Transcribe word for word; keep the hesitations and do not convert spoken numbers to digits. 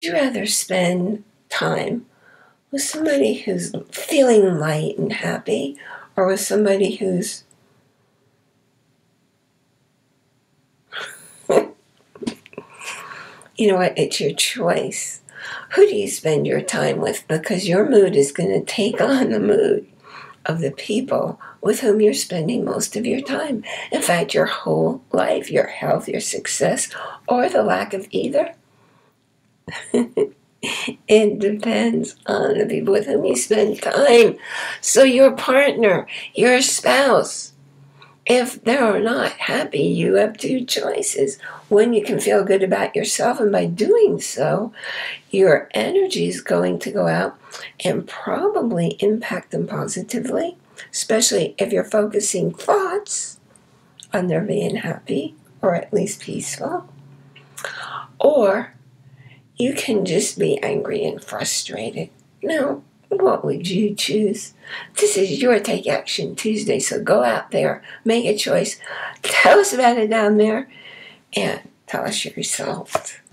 you rather spend time with somebody who's feeling light and happy, or with somebody who's you know what, it's your choice. Who do you spend your time with? Because your mood is going to take on the mood of the people with whom you're spending most of your time. In fact, your whole life, your health, your success, or the lack of either. It depends on the people with whom you spend time. So your partner, your spouse, if they're not happy, you have two choices. One, you can feel good about yourself, and by doing so, your energy is going to go out and probably impact them positively, especially if you're focusing thoughts on their being happy, or at least peaceful. Or you can just be angry and frustrated. Now, what would you choose? This is your Take Action Tuesday, so go out there, make a choice, tell us about it down there, and tell us your result.